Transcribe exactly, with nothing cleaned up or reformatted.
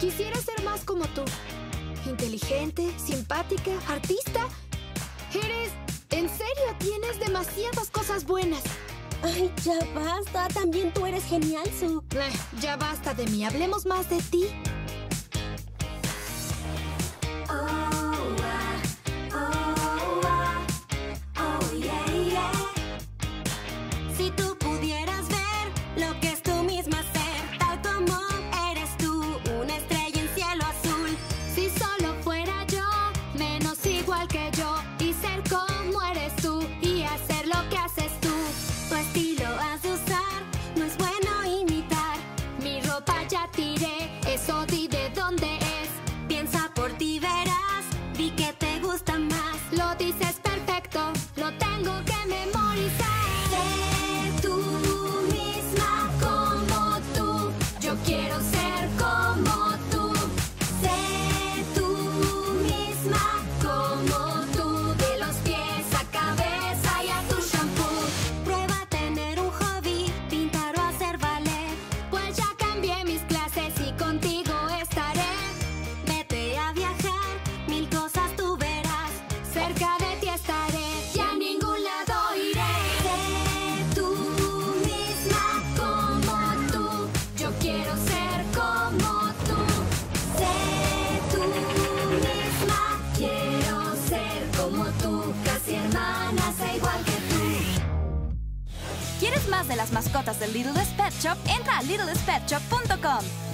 Quisiera ser más como tú. Inteligente, simpática, artista. Eres... En serio, tienes demasiadas cosas buenas. Ay, ya basta. También tú eres genial, Sue. Eh, ya basta de mí. Hablemos más de ti. Si tú pudieras ver lo que es tú misma ser, tal como eres tú, una estrella en cielo azul. Si solo fuera yo, menos igual que yo, y ser como eres tú, y hacer lo que haces tú. Tu estilo has de usar, no es bueno imitar. Mi ropa ya tiré, eso di de dónde es. Piensa por ti, verás, di que te gusta más. Lo dices perfecto, lo tengo que memorizar. Sé tú misma como tú, Yo quiero ser como tú. sé tú misma. Como tú, de los pies a cabeza y a tu shampoo. Prueba a tener un hobby, pintar o hacer ballet. Pues ya cambié mis clases y contigo estaré. Vete a viajar, mil cosas tú verás. Cerca de ti estaré y a ningún lado iré. Sé tú misma. Como tú, yo quiero ser como tú. Sé tú misma. Quiero ser como tú, casi hermanas e igual que tú. ¿Quieres más de las mascotas del Littlest Pet Shop? Entra a littlest pet shop punto com.